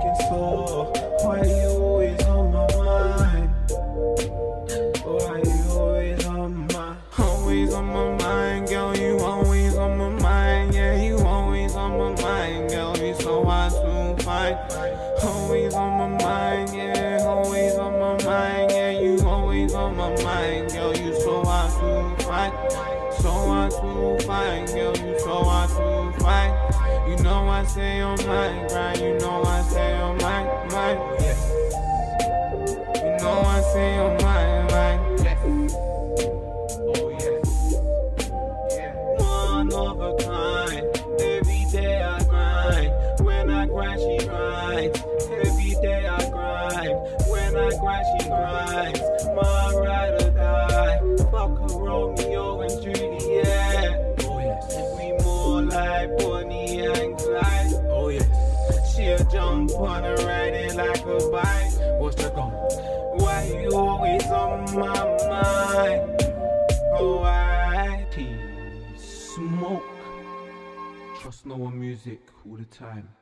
looking sore. Why you always on my mind? Why you always on my, always on my mind, girl? You always on my mind, yeah. You always on my mind, girl. You so hard to find. Always on my mind, yeah. Always on my mind, yeah. You always on my mind, girl. You so hard to find. So hard to find, girl. You so hard to find. You know I say on my grind. You know I say on my mind. Yes. You know I say on my mind. Yes. Oh yes. Yeah. One of a kind. Every day I grind. When I grind, she grinds. Every day I grind. When I grind, she grinds. My ride or die. Fuck a Romeo and Juliet. Oh yes. We more like Bonnie and Clyde. Oh yes. She'll jump on and ride it like a bike. What's that gone? Why you always on my mind? Oh, I smoke. Trust no one music all the time.